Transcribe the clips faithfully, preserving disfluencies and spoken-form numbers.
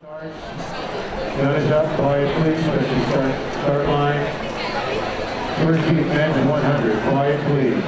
Gun is up, quiet please, as you start, start line. First heat men at one hundred, quiet please.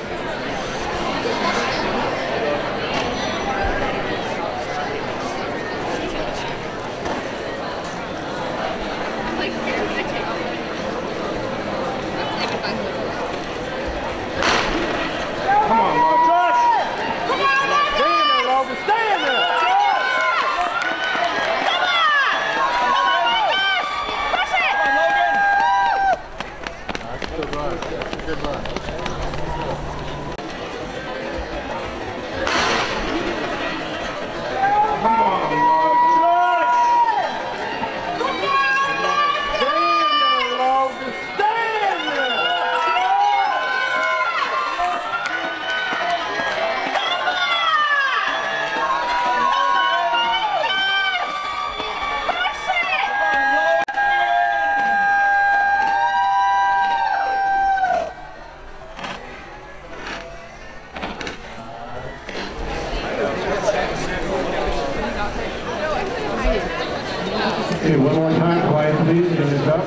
Okay, one more time, quiet please, gun is up.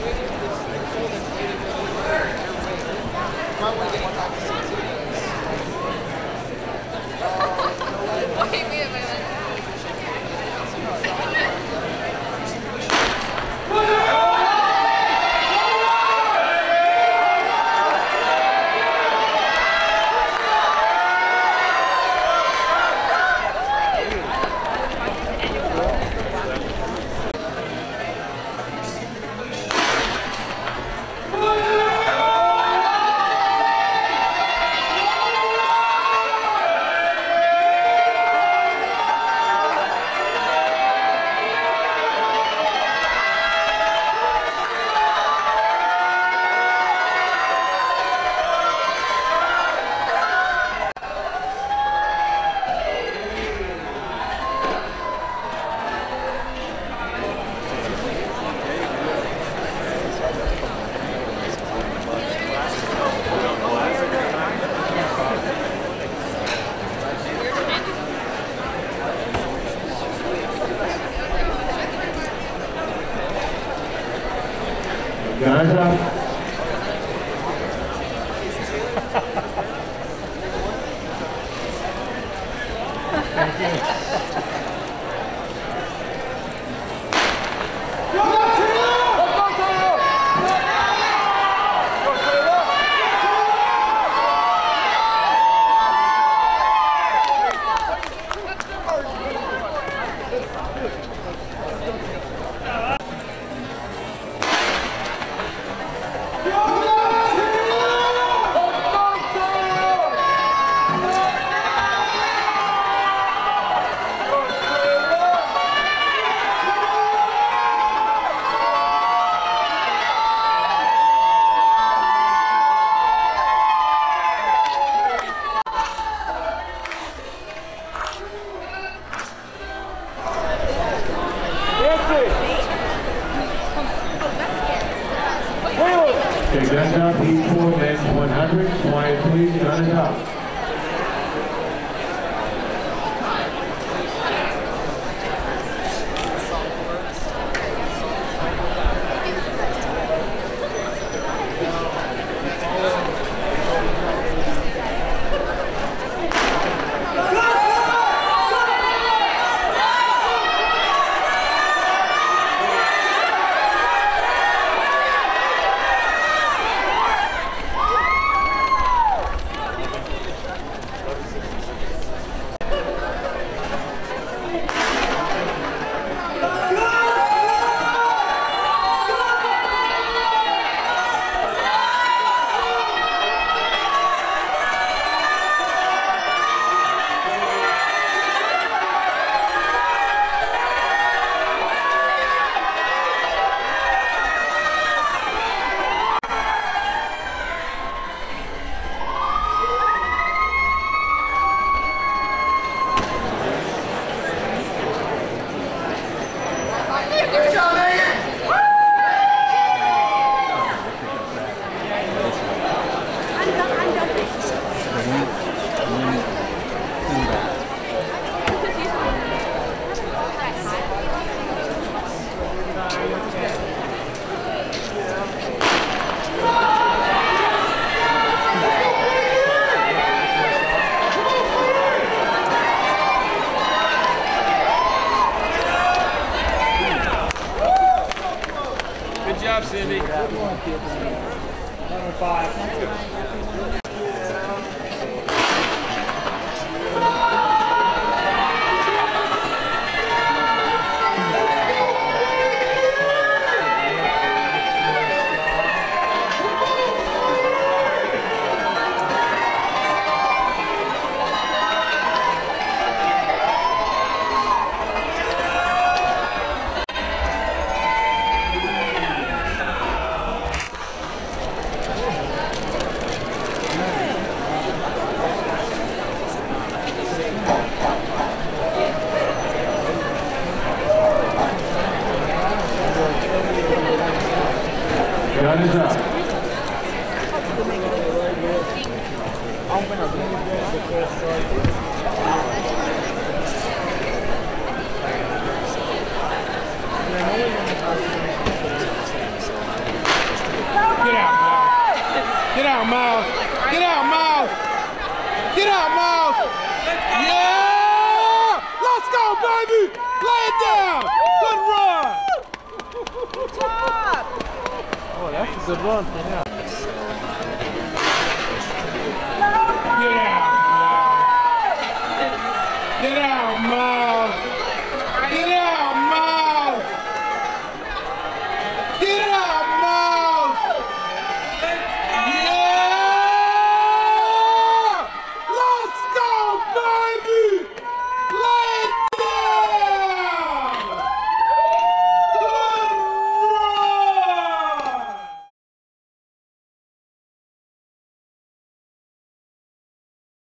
Guns up. Thank you. Okay, guns up, heat four, men one hundred, quiet please, gun is up. Gun is up. Get out, Miles. Get out, Miles. Get out, Miles. Yeah! Let's go, baby. Lay it down. Good run. Good job! Oh, that's a good run for him.